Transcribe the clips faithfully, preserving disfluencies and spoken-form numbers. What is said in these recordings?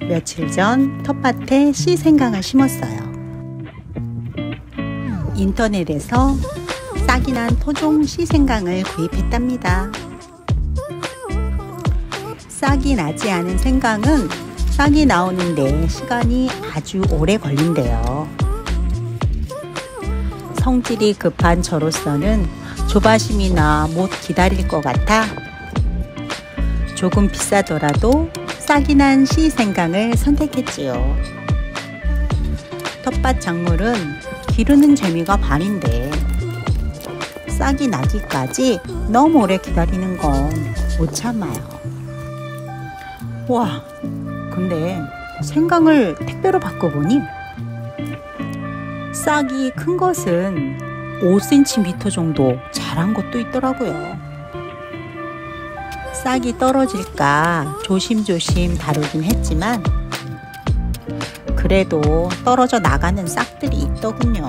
며칠 전 텃밭에 씨 생강을 심었어요. 인터넷에서 싹이 난 토종 씨 생강을 구입했답니다. 싹이 나지 않은 생강은 싹이 나오는데 시간이 아주 오래 걸린대요. 성질이 급한 저로서는 조바심이나 못 기다릴 것 같아 조금 비싸더라도 싹이 난 씨 생강을 선택했지요. 텃밭 작물은 기르는 재미가 반인데 싹이 나기까지 너무 오래 기다리는 건 못 참아요. 와, 근데 생강을 택배로 바꿔보니 싹이 큰 것은 오 센티미터 정도 자란 것도 있더라고요. 싹이 떨어질까 조심조심 다루긴 했지만 그래도 떨어져 나가는 싹들이 있더군요.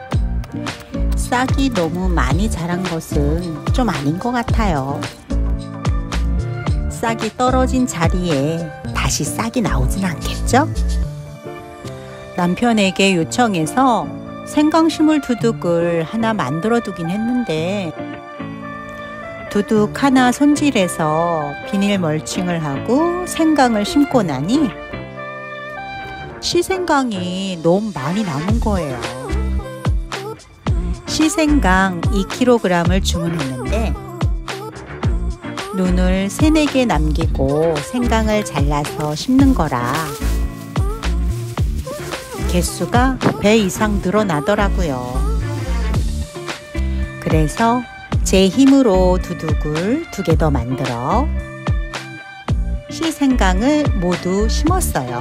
싹이 너무 많이 자란 것은 좀 아닌 것 같아요. 싹이 떨어진 자리에 다시 싹이 나오진 않겠죠? 남편에게 요청해서 생강 심을 두둑을 하나 만들어 두긴 했는데 두둑 하나 손질해서 비닐 멀칭을 하고 생강을 심고 나니 씨생강이 너무 많이 남은 거예요. 씨생강 이 킬로그램을 주문했는데 눈을 세네 개 남기고 생강을 잘라서 심는 거라 개수가 배 이상 늘어나더라고요. 그래서 제 힘으로 두둑을 두 개 더 만들어 씨생강을 모두 심었어요.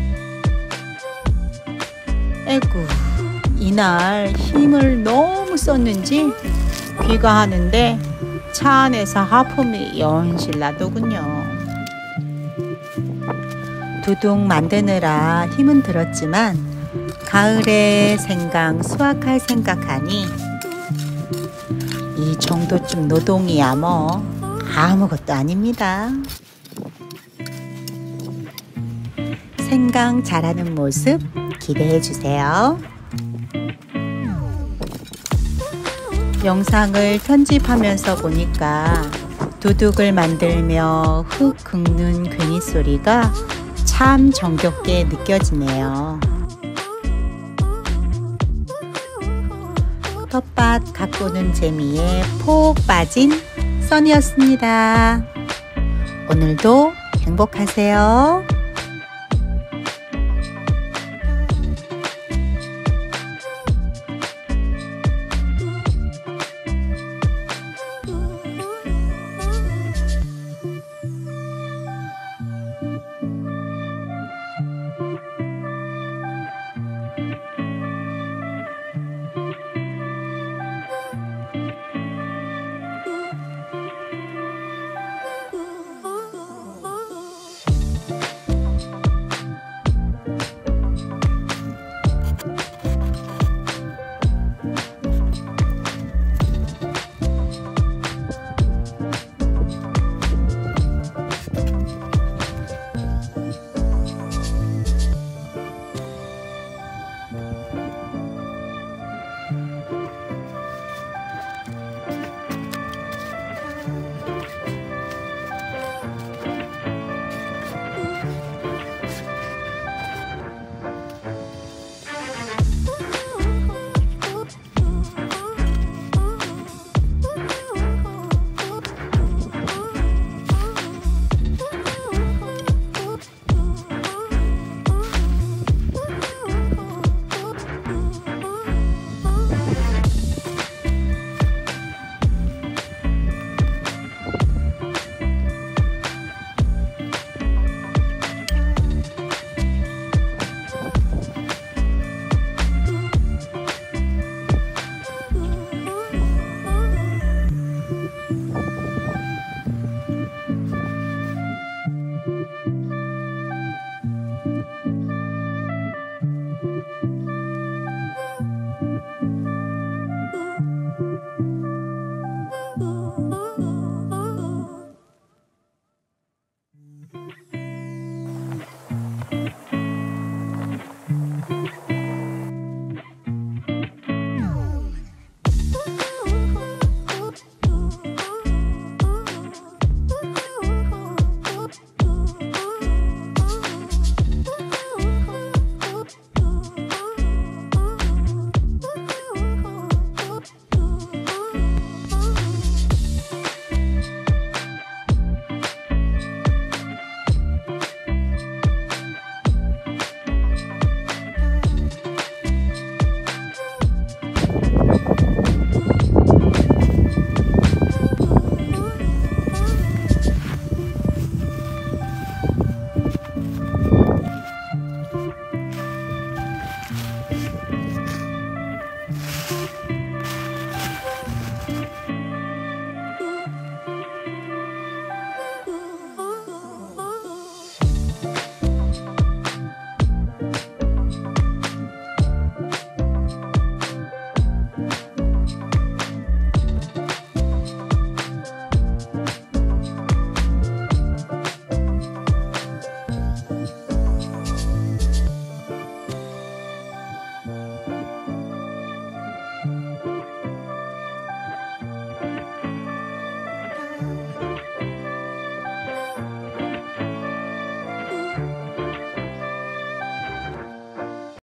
에구, 이날 힘을 너무 썼는지 귀가하는데 차 안에서 하품이 연실 나더군요. 두둑 만드느라 힘은 들었지만 가을에 생강 수확할 생각하니 이 정도쯤 노동이야 뭐 아무것도 아닙니다. 생강 자라는 모습 기대해 주세요. 영상을 편집하면서 보니까 두둑을 만들며 흙 긁는 괜히 소리가 참 정겹게 느껴지네요. 텃밭 가꾸는 재미에 푹 빠진 써니였습니다. 오늘도 행복하세요.